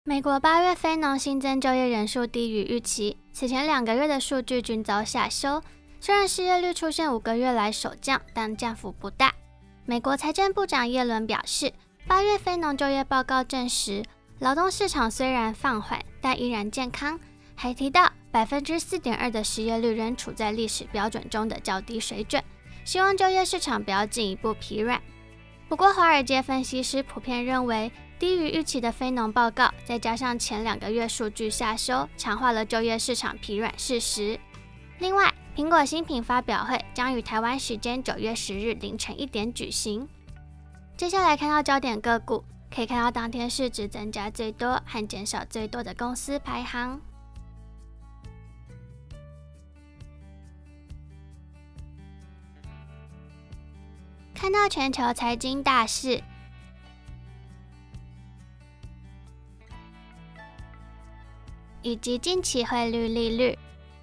美国8月非农新增就业人数低于预期，此前2个月的数据均遭下修。虽然失业率出现5个月来首降，但降幅不大。美国财政部长耶伦表示，8月非农就业报告证实，劳动市场虽然放缓，但依然健康。还提到 4.2% 的失业率仍处在历史标准中的较低水准，希望就业市场不要进一步疲软。不过，华尔街分析师普遍认为，低于预期的非农报告，再加上前2个月数据下修，强化了就业市场疲软事实。另外，苹果新品发表会将于台湾时间9月10日凌晨1点举行。接下来看到焦点个股，可以看到当天市值增加最多和减少最多的公司排行。看到全球财经大事，以及近期汇率利率。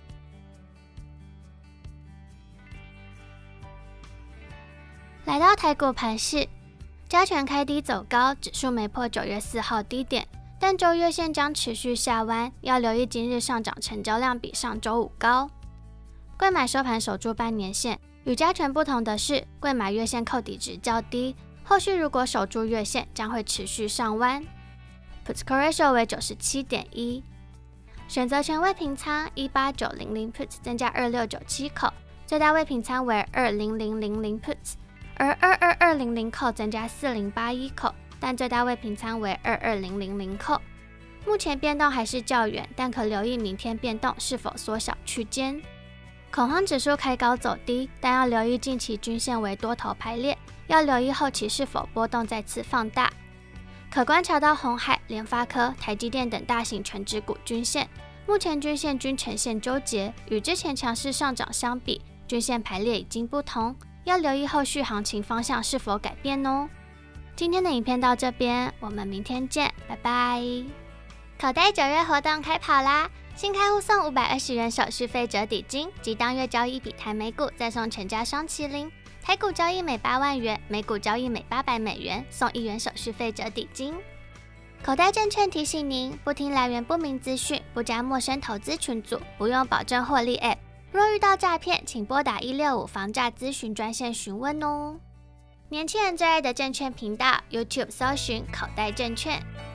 来到台股盘势，加权开低走高，指数没破9月4号低点，但周月线将持续下弯，要留意今日上涨成交量比上周五高。柜买收盘守住半年线，与加权不同的是，柜买月线扣底值较低，后续如果守住月线，将会持续上弯。Put Call Ratio 为 97.1， 选择权未平仓18900 Put 增加2697口，最大未平仓为20000 Put， 而22200 扣增加4081口，但最大未平仓为22000扣。目前变动还是较远，但可留意明天变动是否缩小区间。恐慌指数开高走低，但要留意近期均线为多头排列，要留意后期是否波动再次放大。可观察到鸿海、联发科、台积电等大型全指股均线，目前均线均呈现纠结，与之前强势上涨相比，均线排列已经不同，要留意后续行情方向是否改变哦。今天的影片到这边，我们明天见，拜拜。口袋9月活动开跑啦！新开户送520元手续费折抵金，及当月交易1笔台美股再送全家双麒麟。台股交易每8万元，美股交易每800美元，送1元手续费折抵金。口袋证券提醒您，不听来源不明资讯，不加陌生投资群组，不用保证获利 App。若遇到诈骗，请拨打165防诈咨询专线询问哦。年轻人最爱的证券频道 ，YouTube 搜寻口袋证券。